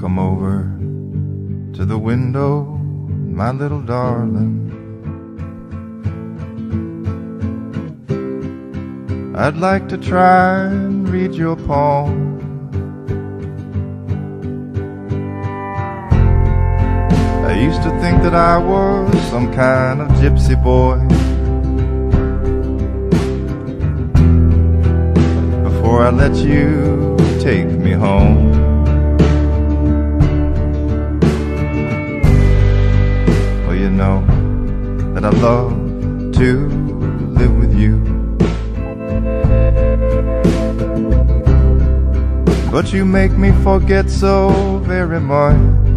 Come over to the window, my little darling. I'd like to try and read your palm. I used to think that I was some kind of gypsy boy. Before I let you take me home. Well, you know that I love to live with you. But you make me forget so very much.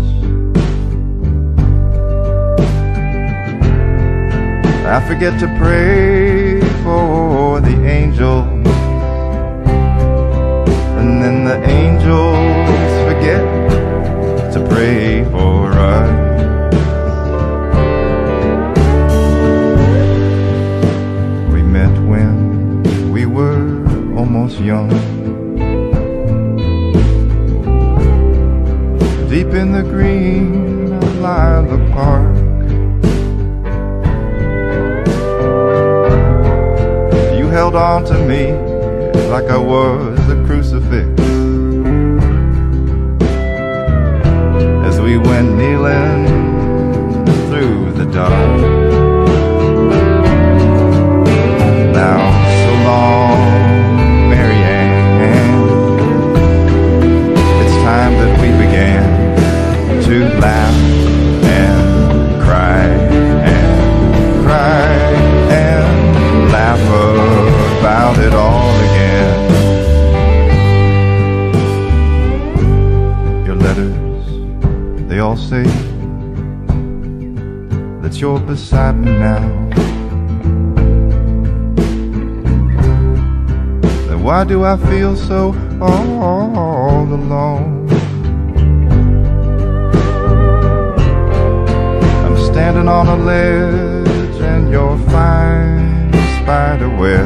I forget to pray for the angels, and then the angels forget to pray for us. We met when we were almost young, deep in the green of Lilac Park. You held on to me like I was a crucifix as we went kneeling through the dark. Now, so long, Marianne, it's time that we began to laugh and cry and cry and laugh about it all again. Your letters, they all say that you're beside me now. Then why do I feel so all alone? Standing on a ledge and your fine spider web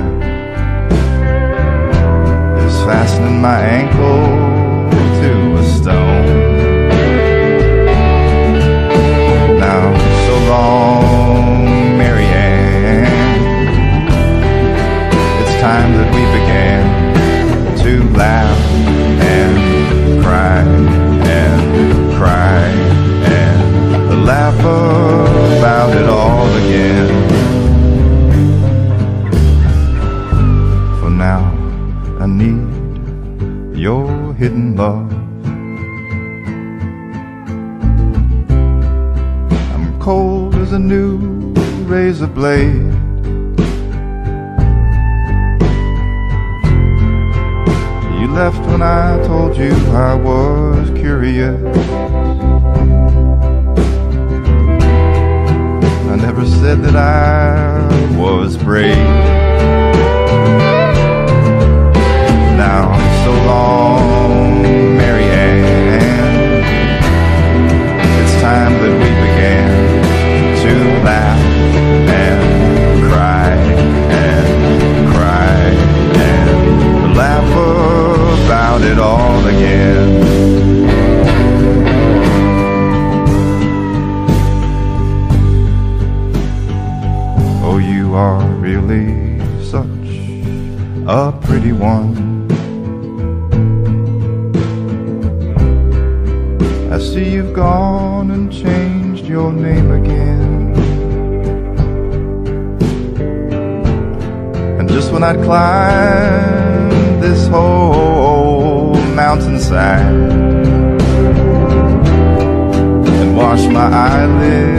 is fastening my ankle to a stone. Now, so long, Marianne, it's time that we began to laugh and cry and cry and laugh about it all again. For now I need your hidden love. I'm cold as a new razor blade. You left when I told you I was curious. I never said that I was brave. Now, so long, Marianne, it's time that we began to laugh and cry and cry and laugh about it all again. You are really such a pretty one. I see you've gone and changed your name again. And just when I'd climbed this whole mountainside and washed my eyelids